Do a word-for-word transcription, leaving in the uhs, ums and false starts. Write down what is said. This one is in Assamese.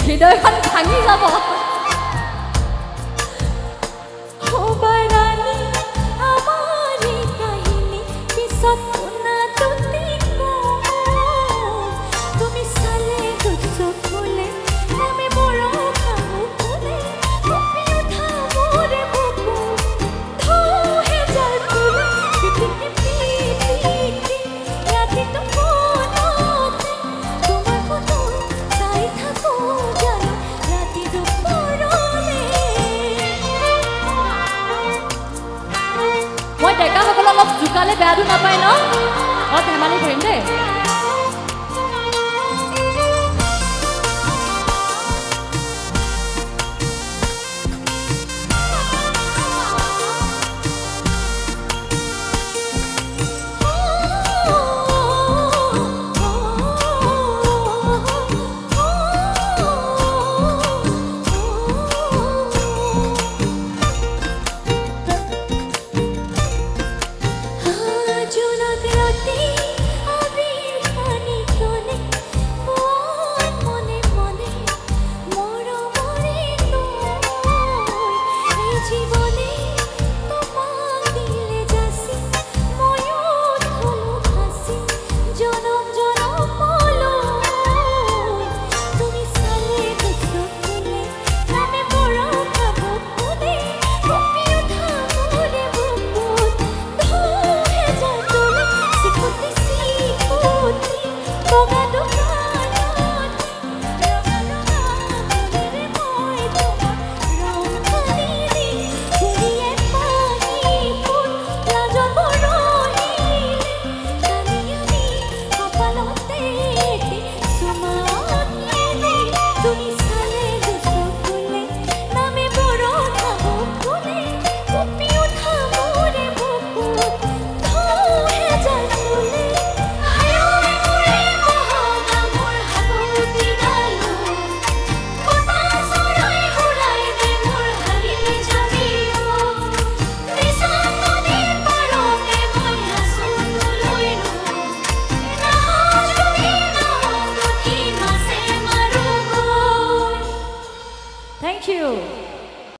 হৃদয়খন ভাঙি যাব হবাৰানি আমাৰ এই কাহিনী পিছত শুনাটোতে তুমি চালে চকুলে আমি মৰম খাবো কোনে কপি উঠা মোৰে বুকু ধোহে যাৰ কোলে পিটি পিটি ৰাতিটো মনতে তোমাৰ ফটো চাই থাকো জানো ৰাতিটো পৰলে মই ডেকাসকল অলপ জোকালে বেয়াটো নাপায় ন মই ধেমালি কৰিম দেই Sikuti Sikuti